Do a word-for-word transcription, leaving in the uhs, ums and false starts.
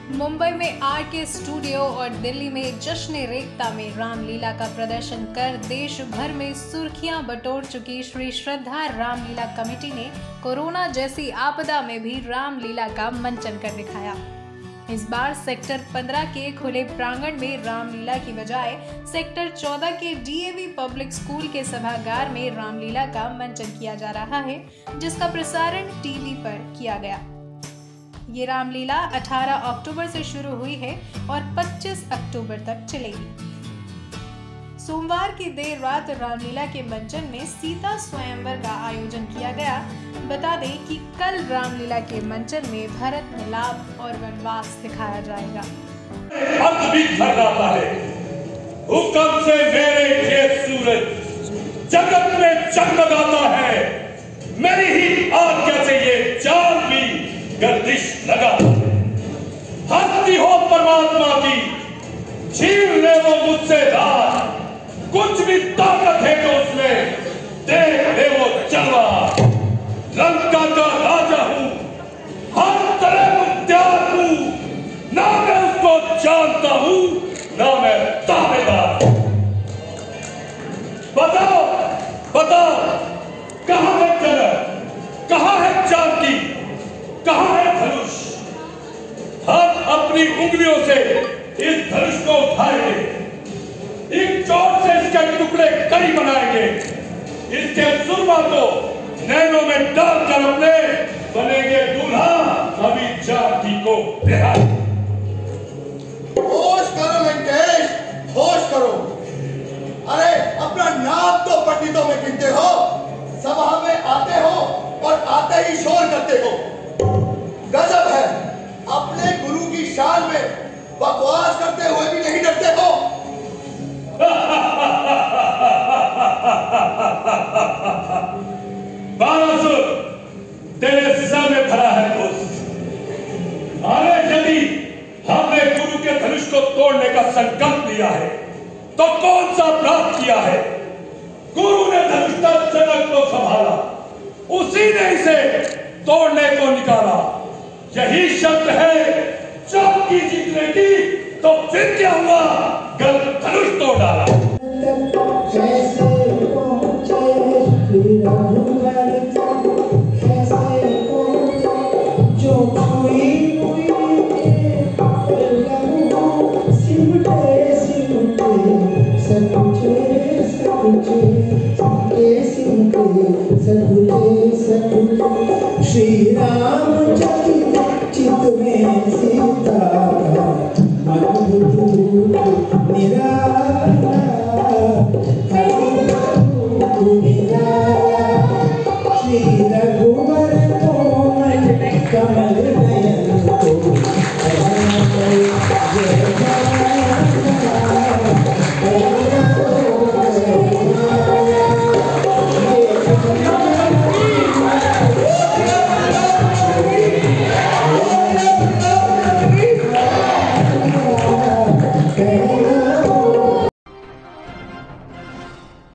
मुंबई में आर के स्टूडियो और दिल्ली में जश्न रेखता में रामलीला का प्रदर्शन कर देश भर में सुर्खियां बटोर चुकी श्री श्रद्धा रामलीला कमेटी ने कोरोना जैसी आपदा में भी रामलीला का मंचन कर दिखाया। इस बार सेक्टर पंद्रह के खुले प्रांगण में रामलीला की बजाय सेक्टर चौदह के D A V public school के सभागार में रामलीला का मंचन किया जा रहा है, जिसका प्रसारण टीवी पर किया गया। ये रामलीला अठारह अक्टूबर से शुरू हुई है और पच्चीस अक्टूबर तक चलेगी। सोमवार की देर रात रामलीला के मंचन में सीता स्वयंवर का आयोजन किया गया। बता दें कि कल रामलीला के मंचन में भरत मिलाप और वनवास दिखाया जाएगा। अर्थ भी थर्राता है, हुक्म से मेरे खेत सूरज जगत में जगमगाता है, मेरी ही आज्ञा से ये चांद भी गर्दिश लगाता है। हस्ती हो परमात्मा की, छीन ले वो मुझसे राज, कुछ भी ताकत है तो उसमें देख ले वो जलवा। लंका का राजा हूं, हर तरह मुख्तियार हूं, ना मैं उसको जानता हूं ना मैं ताबेदार। बताओ बताओ कहां है जनक, कहां है जानकी, कहां है धनुष? हम अपनी उंगलियों से इस धनुष को उठाएंगे, एक चोट से इसके टुकड़े कड़ी बनाएंगे, इसके सुरमा को नैनों में डालकर अपने बनेंगे दूल्हा अभी जानकी को बिहार। होश करो लंकेश, होश करो। अरे अपना नाम तो पंडितों में गिनते हो, सभा में आते हो और आते ही शोर करते हो। गजब है, अपने गुरु की शान में बकवास करते हुए भी नहीं डरते हो। बारासुर तेरे सर में भरा है दोस्त। अरे यदि हमने गुरु के धनुष को तोड़ने का संकल्प लिया है तो कौन सा अपराध किया है? गुरु ने धनुष तक जनक को संभाला, उसी ने इसे तोड़ने को निकाला। यही शर्त है जानकी जीतने की, तो फिर क्या हुआ? गलत धनुष तोड़ डाला। जो